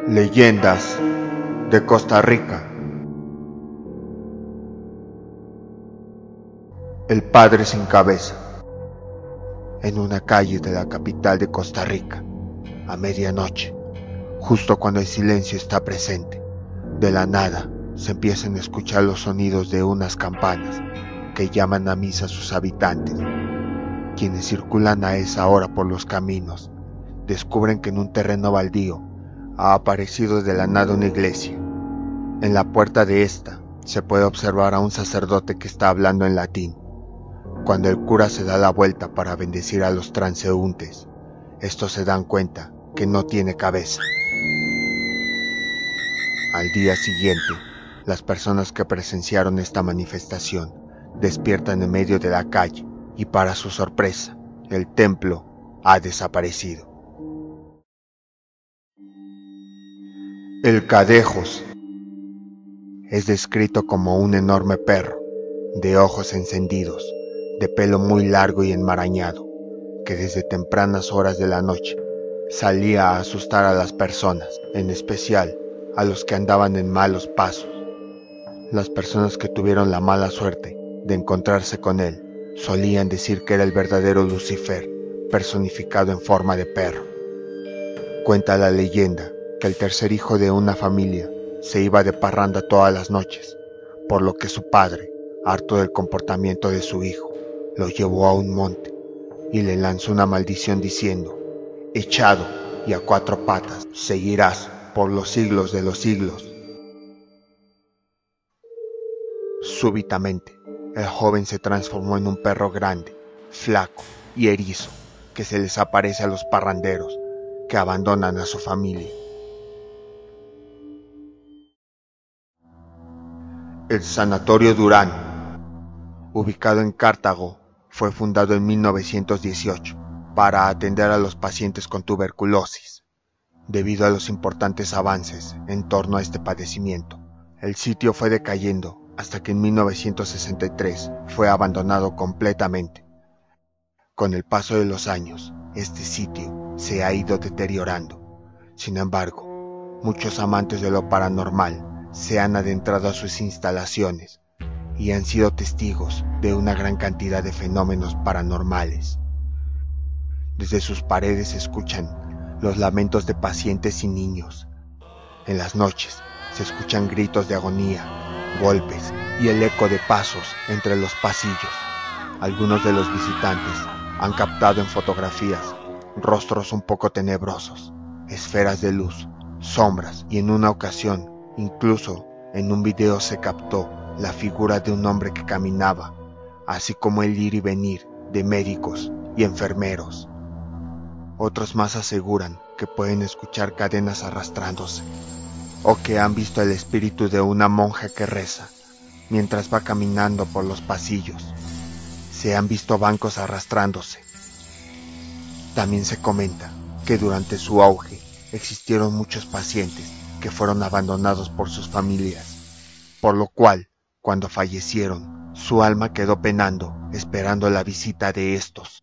Leyendas de Costa Rica. El padre sin cabeza. En una calle de la capital de Costa Rica, a medianoche, justo cuando el silencio está presente, de la nada se empiezan a escuchar los sonidos de unas campanas que llaman a misa a sus habitantes. Quienes circulan a esa hora por los caminos descubren que en un terreno baldío ha aparecido de la nada una iglesia. En la puerta de esta se puede observar a un sacerdote que está hablando en latín. Cuando el cura se da la vuelta para bendecir a los transeúntes, estos se dan cuenta que no tiene cabeza. Al día siguiente, las personas que presenciaron esta manifestación despiertan en medio de la calle y, para su sorpresa, el templo ha desaparecido. El Cadejos es descrito como un enorme perro, de ojos encendidos, de pelo muy largo y enmarañado, que desde tempranas horas de la noche salía a asustar a las personas, en especial a los que andaban en malos pasos. Las personas que tuvieron la mala suerte de encontrarse con él solían decir que era el verdadero Lucifer, personificado en forma de perro. Cuenta la leyenda que el tercer hijo de una familia se iba de parranda todas las noches, por lo que su padre, harto del comportamiento de su hijo, lo llevó a un monte y le lanzó una maldición diciendo: «Echado y a cuatro patas seguirás por los siglos de los siglos». Súbitamente, el joven se transformó en un perro grande, flaco y erizo, que se les aparece a los parranderos que abandonan a su familia. El Sanatorio Durán, ubicado en Cartago, fue fundado en 1918 para atender a los pacientes con tuberculosis. Debido a los importantes avances en torno a este padecimiento, el sitio fue decayendo hasta que en 1963 fue abandonado completamente. Con el paso de los años, este sitio se ha ido deteriorando. Sin embargo, muchos amantes de lo paranormal se han adentrado a sus instalaciones y han sido testigos de una gran cantidad de fenómenos paranormales. Desde sus paredes se escuchan los lamentos de pacientes y niños. En las noches se escuchan gritos de agonía, golpes y el eco de pasos entre los pasillos. Algunos de los visitantes han captado en fotografías rostros un poco tenebrosos, esferas de luz, sombras, y en una ocasión, incluso en un video, se captó la figura de un hombre que caminaba, así como el ir y venir de médicos y enfermeros. Otros más aseguran que pueden escuchar cadenas arrastrándose, o que han visto el espíritu de una monja que reza mientras va caminando por los pasillos. Se han visto bancos arrastrándose. También se comenta que durante su auge existieron muchos pacientes que fueron abandonados por sus familias, por lo cual, cuando fallecieron, su alma quedó penando, esperando la visita de estos.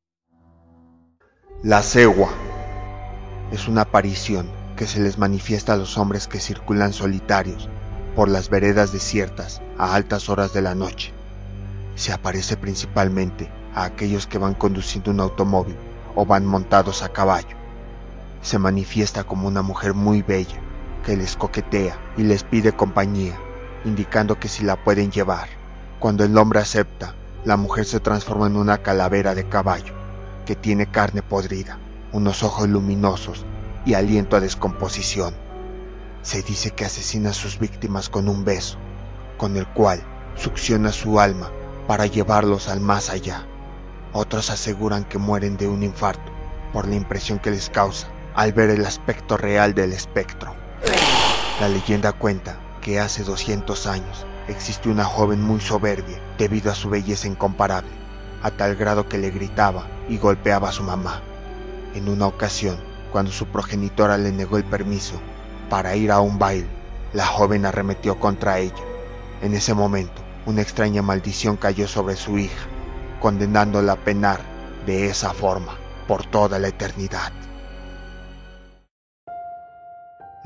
La cegua es una aparición que se les manifiesta a los hombres que circulan solitarios por las veredas desiertas a altas horas de la noche. Se aparece principalmente a aquellos que van conduciendo un automóvil o van montados a caballo. Se manifiesta como una mujer muy bella que les coquetea y les pide compañía, indicando que si la pueden llevar. Cuando el hombre acepta, la mujer se transforma en una calavera de caballo que tiene carne podrida, unos ojos luminosos y aliento a descomposición. Se dice que asesina a sus víctimas con un beso, con el cual succiona su alma para llevarlos al más allá. Otros aseguran que mueren de un infarto por la impresión que les causa al ver el aspecto real del espectro. La leyenda cuenta que hace 200 años existió una joven muy soberbia debido a su belleza incomparable, a tal grado que le gritaba y golpeaba a su mamá. En una ocasión, cuando su progenitora le negó el permiso para ir a un baile, la joven arremetió contra ella. En ese momento, una extraña maldición cayó sobre su hija, condenándola a penar de esa forma por toda la eternidad.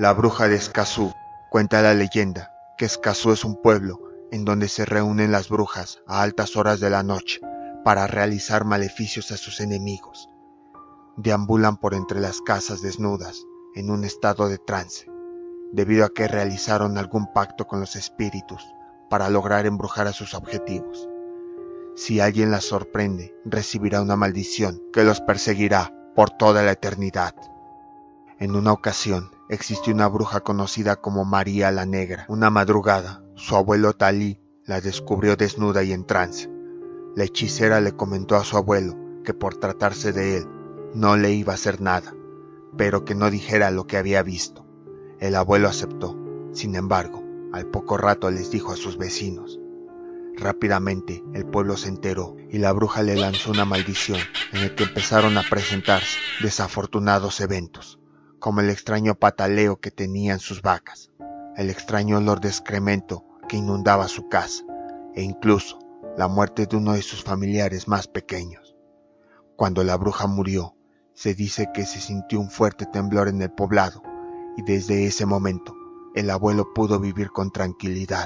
La bruja de Escazú. Cuenta la leyenda que Escazú es un pueblo en donde se reúnen las brujas a altas horas de la noche para realizar maleficios a sus enemigos. Deambulan por entre las casas desnudas en un estado de trance, debido a que realizaron algún pacto con los espíritus para lograr embrujar a sus objetivos. Si alguien las sorprende, recibirá una maldición que los perseguirá por toda la eternidad. En una ocasión, existió una bruja conocida como María la Negra. Una madrugada, su abuelo Talí la descubrió desnuda y en trance. La hechicera le comentó a su abuelo que por tratarse de él, no le iba a hacer nada, pero que no dijera lo que había visto. El abuelo aceptó. Sin embargo, al poco rato les dijo a sus vecinos. Rápidamente el pueblo se enteró y la bruja le lanzó una maldición en el que empezaron a presentarse desafortunados eventos, como el extraño pataleo que tenían sus vacas, el extraño olor de excremento que inundaba su casa e incluso la muerte de uno de sus familiares más pequeños. Cuando la bruja murió, se dice que se sintió un fuerte temblor en el poblado y desde ese momento el abuelo pudo vivir con tranquilidad.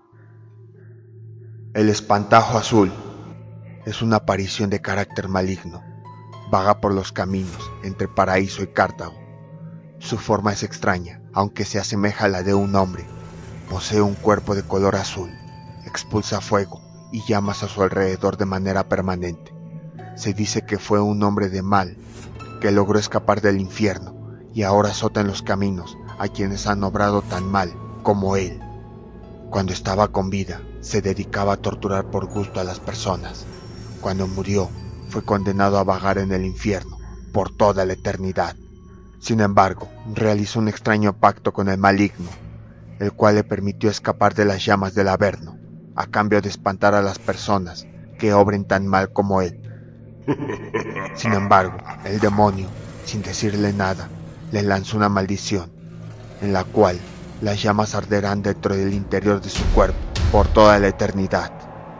El espantajo azul es una aparición de carácter maligno. Vaga por los caminos entre Paraíso y Cartago. Su forma es extraña, aunque se asemeja a la de un hombre. Posee un cuerpo de color azul, expulsa fuego y llamas a su alrededor de manera permanente. Se dice que fue un hombre de mal, que logró escapar del infierno y ahora azota en los caminos a quienes han obrado tan mal como él. Cuando estaba con vida, se dedicaba a torturar por gusto a las personas. Cuando murió, fue condenado a vagar en el infierno por toda la eternidad. Sin embargo, realizó un extraño pacto con el maligno, el cual le permitió escapar de las llamas del Averno, a cambio de espantar a las personas que obren tan mal como él. Sin embargo, el demonio, sin decirle nada, le lanzó una maldición, en la cual las llamas arderán dentro del interior de su cuerpo por toda la eternidad.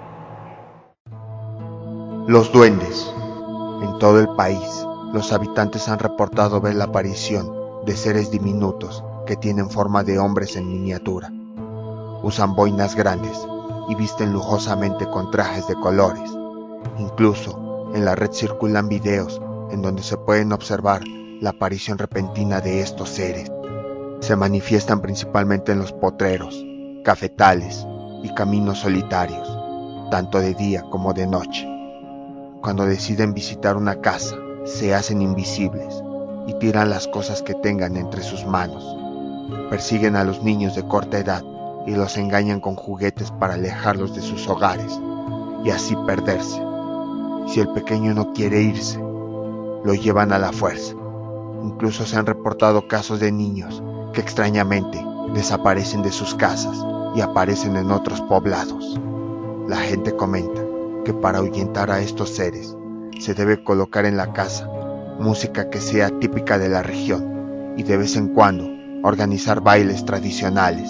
Los duendes. En todo el país, los habitantes han reportado ver la aparición de seres diminutos que tienen forma de hombres en miniatura. Usan boinas grandes y visten lujosamente con trajes de colores. Incluso en la red circulan videos en donde se pueden observar la aparición repentina de estos seres. Se manifiestan principalmente en los potreros, cafetales y caminos solitarios, tanto de día como de noche. Cuando deciden visitar una casa, se hacen invisibles y tiran las cosas que tengan entre sus manos. Persiguen a los niños de corta edad y los engañan con juguetes para alejarlos de sus hogares y así perderse. Si el pequeño no quiere irse, lo llevan a la fuerza. Incluso se han reportado casos de niños que extrañamente desaparecen de sus casas y aparecen en otros poblados. La gente comenta que para ahuyentar a estos seres se debe colocar en la casa música que sea típica de la región y de vez en cuando organizar bailes tradicionales.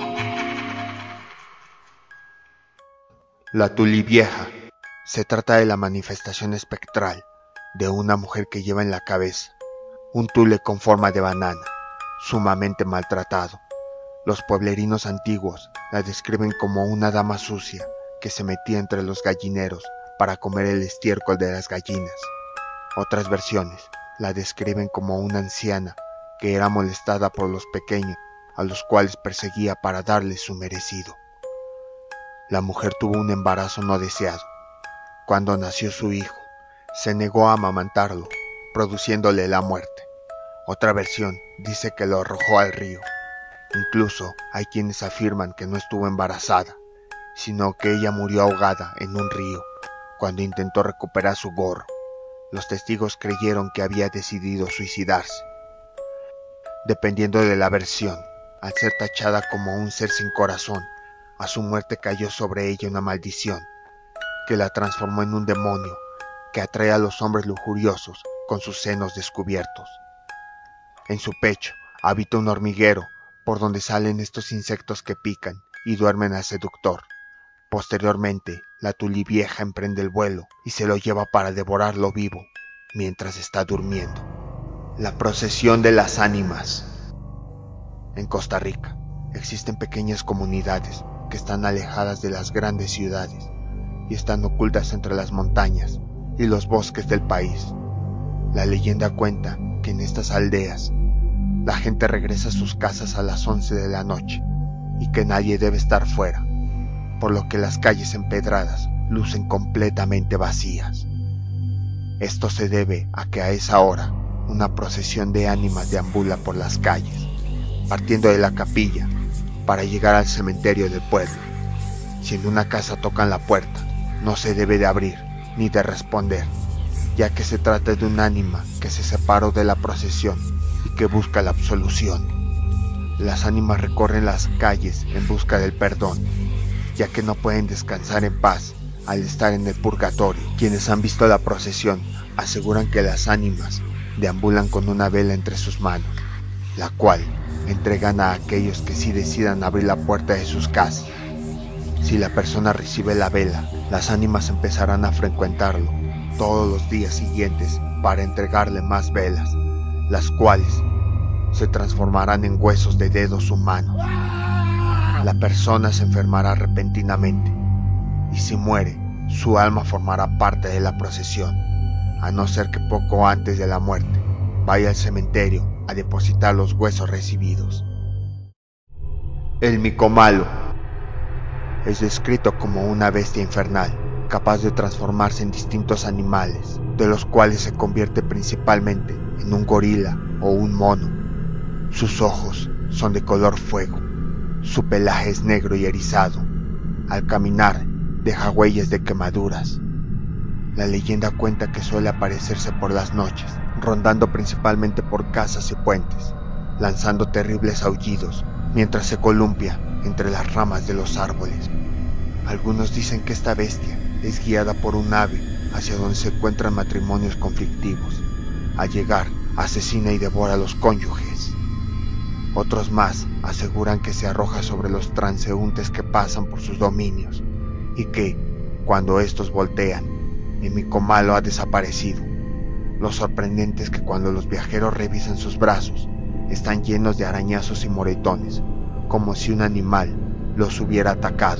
La Tulivieja. Se trata de la manifestación espectral de una mujer que lleva en la cabeza un tule con forma de banana, sumamente maltratado. Los pueblerinos antiguos la describen como una dama sucia que se metía entre los gallineros para comer el estiércol de las gallinas. Otras versiones la describen como una anciana que era molestada por los pequeños, a los cuales perseguía para darles su merecido. La mujer tuvo un embarazo no deseado. Cuando nació su hijo, se negó a amamantarlo, produciéndole la muerte. Otra versión dice que lo arrojó al río. Incluso hay quienes afirman que no estuvo embarazada, sino que ella murió ahogada en un río cuando intentó recuperar su gorro. Los testigos creyeron que había decidido suicidarse. Dependiendo de la versión, al ser tachada como un ser sin corazón, a su muerte cayó sobre ella una maldición que la transformó en un demonio que atrae a los hombres lujuriosos con sus senos descubiertos. En su pecho habita un hormiguero por donde salen estos insectos que pican y duermen al seductor. Posteriormente, la Tulivieja emprende el vuelo y se lo lleva para devorarlo vivo mientras está durmiendo. La procesión de las ánimas. En Costa Rica existen pequeñas comunidades que están alejadas de las grandes ciudades y están ocultas entre las montañas y los bosques del país. La leyenda cuenta que en estas aldeas la gente regresa a sus casas a las 11 de la noche y que nadie debe estar fuera, por lo que las calles empedradas lucen completamente vacías. Esto se debe a que a esa hora una procesión de ánimas deambula por las calles, partiendo de la capilla para llegar al cementerio del pueblo. Si en una casa tocan la puerta, no se debe de abrir ni de responder, ya que se trata de un ánima que se separó de la procesión y que busca la absolución. Las ánimas recorren las calles en busca del perdón, ya que no pueden descansar en paz al estar en el purgatorio. Quienes han visto la procesión aseguran que las ánimas deambulan con una vela entre sus manos, la cual entregan a aquellos que sí decidan abrir la puerta de sus casas. Si la persona recibe la vela, las ánimas empezarán a frecuentarlo todos los días siguientes para entregarle más velas, las cuales se transformarán en huesos de dedos humanos. La persona se enfermará repentinamente y si muere, su alma formará parte de la procesión, a no ser que poco antes de la muerte vaya al cementerio a depositar los huesos recibidos. El Micomalo es descrito como una bestia infernal, capaz de transformarse en distintos animales, de los cuales se convierte principalmente en un gorila o un mono. Sus ojos son de color fuego, su pelaje es negro y erizado. Al caminar deja huellas de quemaduras. La leyenda cuenta que suele aparecerse por las noches, rondando principalmente por casas y puentes, lanzando terribles aullidos mientras se columpia entre las ramas de los árboles. Algunos dicen que esta bestia es guiada por un ave hacia donde se encuentran matrimonios conflictivos. Al llegar, asesina y devora a los cónyuges. Otros más aseguran que se arroja sobre los transeúntes que pasan por sus dominios y que, cuando estos voltean, el Micomalo ha desaparecido. Lo sorprendente es que cuando los viajeros revisan sus brazos, están llenos de arañazos y moretones, como si un animal los hubiera atacado.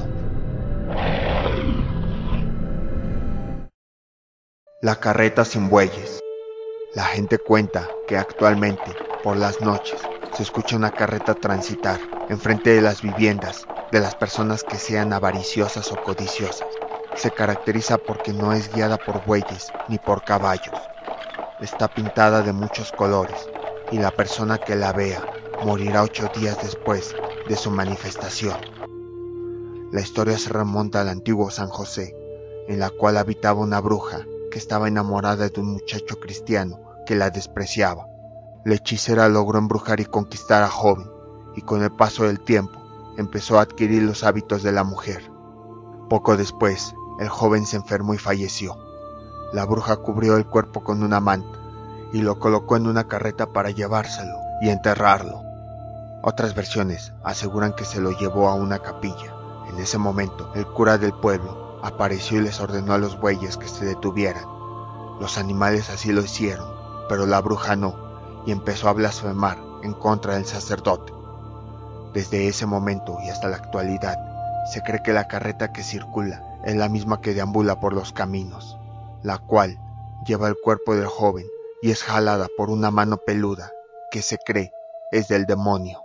La carreta sin bueyes. La gente cuenta que actualmente, por las noches, se escucha una carreta transitar enfrente de las viviendas de las personas que sean avariciosas o codiciosas. Se caracteriza porque no es guiada por bueyes ni por caballos. Está pintada de muchos colores y la persona que la vea morirá 8 días después de su manifestación. La historia se remonta al antiguo San José, en la cual habitaba una bruja que estaba enamorada de un muchacho cristiano que la despreciaba. La hechicera logró embrujar y conquistar a joven, y con el paso del tiempo empezó a adquirir los hábitos de la mujer. Poco después, el joven se enfermó y falleció. La bruja cubrió el cuerpo con una manta y lo colocó en una carreta para llevárselo y enterrarlo. Otras versiones aseguran que se lo llevó a una capilla. En ese momento, el cura del pueblo apareció y les ordenó a los bueyes que se detuvieran. Los animales así lo hicieron, pero la bruja no, y empezó a blasfemar en contra del sacerdote. Desde ese momento y hasta la actualidad, se cree que la carreta que circula es la misma que deambula por los caminos, la cual lleva el cuerpo del joven y es jalada por una mano peluda que se cree es del demonio.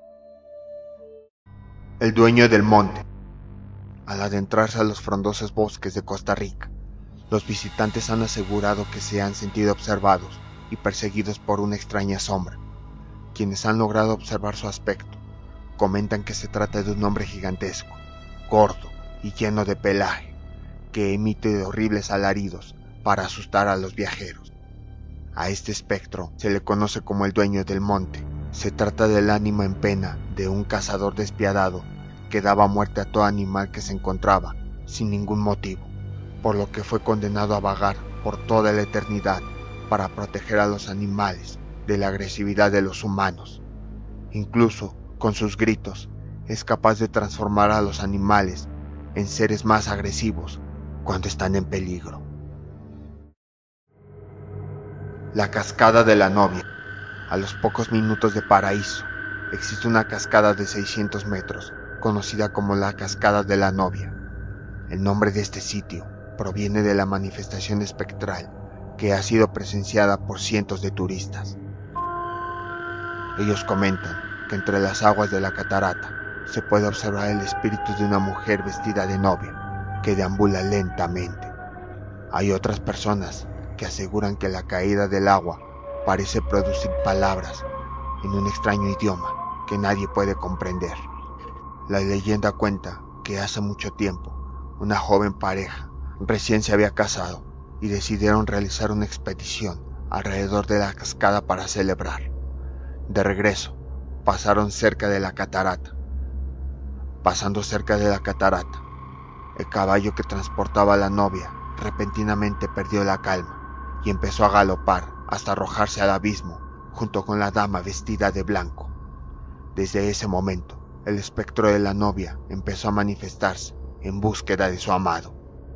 El dueño del monte. Al adentrarse a los frondosos bosques de Costa Rica, los visitantes han asegurado que se han sentido observados y perseguidos por una extraña sombra. Quienes han logrado observar su aspecto comentan que se trata de un hombre gigantesco, gordo y lleno de pelaje, que emite horribles alaridos para asustar a los viajeros. A este espectro se le conoce como el dueño del monte. Se trata del ánima en pena de un cazador despiadado que daba muerte a todo animal que se encontraba sin ningún motivo, por lo que fue condenado a vagar por toda la eternidad para proteger a los animales de la agresividad de los humanos. Incluso con sus gritos es capaz de transformar a los animales en seres más agresivos cuando están en peligro. La cascada de la novia. A los pocos minutos de Paraíso, existe una cascada de 600 metros, conocida como la Cascada de la Novia. El nombre de este sitio proviene de la manifestación espectral que ha sido presenciada por cientos de turistas. Ellos comentan que entre las aguas de la catarata se puede observar el espíritu de una mujer vestida de novia que deambula lentamente. Hay otras personas que aseguran que la caída del agua parece producir palabras en un extraño idioma que nadie puede comprender. La leyenda cuenta que hace mucho tiempo una joven pareja recién se había casado y decidieron realizar una expedición alrededor de la cascada para celebrar. De regreso, pasaron cerca de la catarata. Pasando cerca de la catarata, el caballo que transportaba a la novia repentinamente perdió la calma y empezó a galopar hasta arrojarse al abismo junto con la dama vestida de blanco. Desde ese momento, el espectro de la novia empezó a manifestarse en búsqueda de su amado.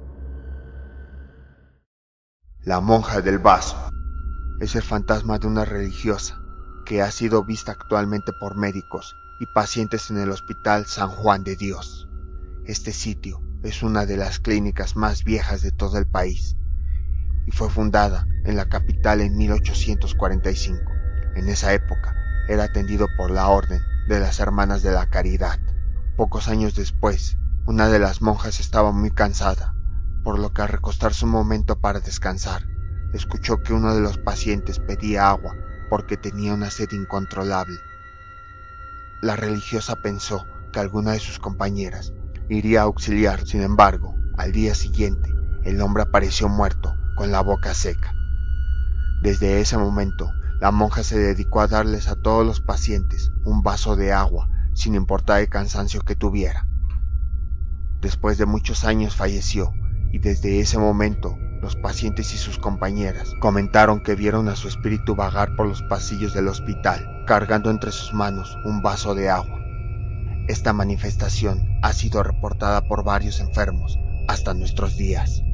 La monja del vaso es el fantasma de una religiosa que ha sido vista actualmente por médicos y pacientes en el Hospital San Juan de Dios. Este sitio es una de las clínicas más viejas de todo el país y fue fundada en la capital en 1845. En esa época era atendido por la Orden de las Hermanas de la Caridad. Pocos años después, una de las monjas estaba muy cansada, por lo que al recostarse un momento para descansar, escuchó que uno de los pacientes pedía agua porque tenía una sed incontrolable. La religiosa pensó que alguna de sus compañeras iría a auxiliar. Sin embargo, al día siguiente, el hombre apareció muerto, con la boca seca. Desde ese momento, la monja se dedicó a darles a todos los pacientes un vaso de agua, sin importar el cansancio que tuviera. Después de muchos años falleció, y desde ese momento, los pacientes y sus compañeras comentaron que vieron a su espíritu vagar por los pasillos del hospital, cargando entre sus manos un vaso de agua. Esta manifestación ha sido reportada por varios enfermos hasta nuestros días.